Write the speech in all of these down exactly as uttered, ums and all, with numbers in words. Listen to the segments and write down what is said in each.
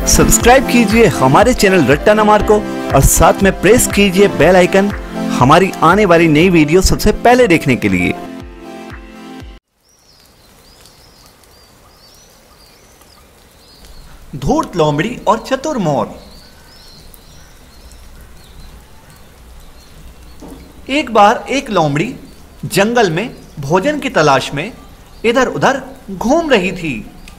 Subscribe कीजिए हमारे channel रट्टा नमार को और साथ में प्रेस कीजिए बेल आइकन हमारी आने वाली नई वीडियो सबसे पहले देखने के लिए। धूर्त लोमड़ी और चतुर मोर। एक बार एक लोमड़ी जंगल में भोजन की तलाश में इधर उधर घूम रही थी।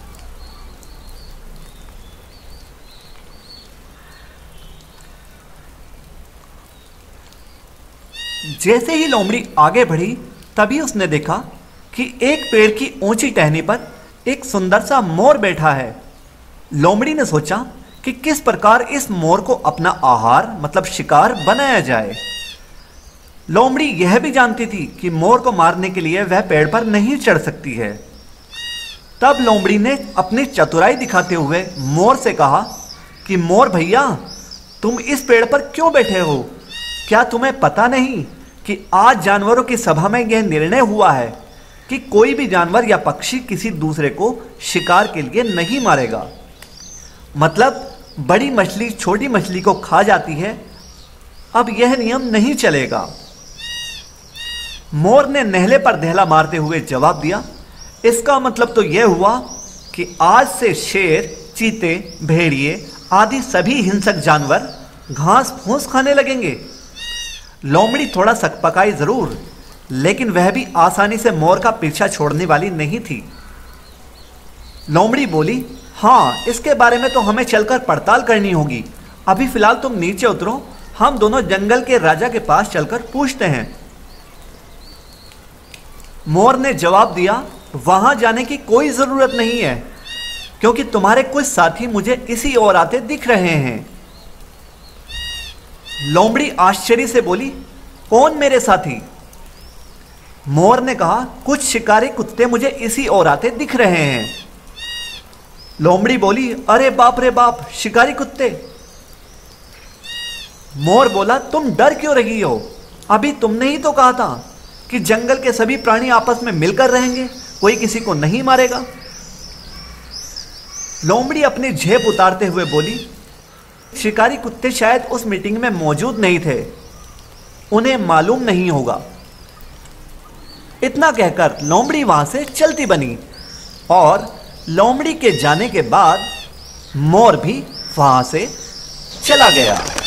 जैसे ही लोमड़ी आगे बढ़ी तभी उसने देखा कि एक पेड़ की ऊंची टहनी पर एक सुंदर सा मोर बैठा है। लोमड़ी ने सोचा कि किस प्रकार इस मोर को अपना आहार मतलब शिकार बनाया जाए। लोमड़ी यह भी जानती थी कि मोर को मारने के लिए वह पेड़ पर नहीं चढ़ सकती है। तब लोमड़ी ने अपनी चतुराई दिखाते हुए मोर से कहा कि मोर भैया, तुम इस पेड़ पर क्यों बैठे हो? क्या तुम्हें पता नहीं कि आज जानवरों की सभा में यह निर्णय हुआ है कि कोई भी जानवर या पक्षी किसी दूसरे को शिकार के लिए नहीं मारेगा। मतलब बड़ी मछली छोटी मछली को खा जाती है, अब यह नियम नहीं चलेगा। मोर ने नेहले पर दहला मारते हुए जवाब दिया, इसका मतलब तो यह हुआ कि आज से शेर, चीते, भेड़िए आदि सभी हिंसक जानवर घास फूस खाने लगेंगे। लोमड़ी थोड़ा सकपकाई जरूर, लेकिन वह भी आसानी से मोर का पीछा छोड़ने वाली नहीं थी। लोमड़ी बोली, हाँ, इसके बारे में तो हमें चलकर पड़ताल करनी होगी। अभी फिलहाल तुम नीचे उतरो, हम दोनों जंगल के राजा के पास चलकर पूछते हैं। मोर ने जवाब दिया, वहां जाने की कोई जरूरत नहीं है, क्योंकि तुम्हारे कुछ साथी मुझे इसी ओर आते दिख रहे हैं। लोमड़ी आश्चर्य से बोली, कौन मेरे साथी? मोर ने कहा, कुछ शिकारी कुत्ते मुझे इसी ओर आते दिख रहे हैं। लोमड़ी बोली, अरे बाप रे बाप, शिकारी कुत्ते? मोर बोला, तुम डर क्यों रही हो? अभी तुमने ही तो कहा था कि जंगल के सभी प्राणी आपस में मिलकर रहेंगे, कोई किसी को नहीं मारेगा। लोमड़ी अपनी झेप उतारते हुए बोली, शिकारी कुत्ते शायद उस मीटिंग में मौजूद नहीं थे, उन्हें मालूम नहीं होगा। इतना कहकर लोमड़ी वहां से चलती बनी और लोमड़ी के जाने के बाद मोर भी वहां से चला गया।